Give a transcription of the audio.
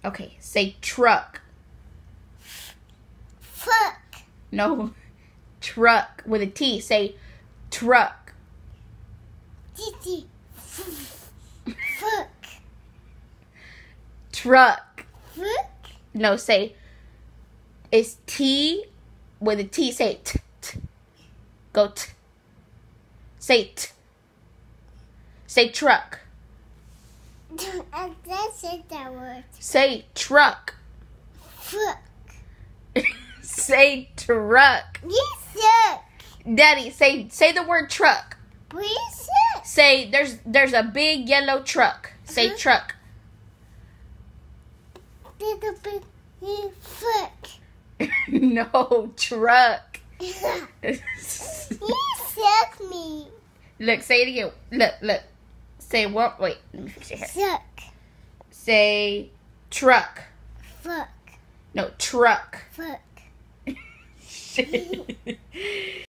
Okay, say truck. Fuck. No, truck with a T. Say truck. Titi. Fuck. Truck. Fuck. No, say it's T with a T. Say t. Go t. Say t. Say truck. I just said that word. Say truck. Fuck. Say truck. You suck. Daddy, say the word truck. Please suck. Say there's a big yellow truck. Say truck. Little bit. Fuck. No, truck. You suck me. Look, say it again. Look. Say what? Wait, let me fix your hair. Suck. Say truck. Fuck. No, truck. Fuck.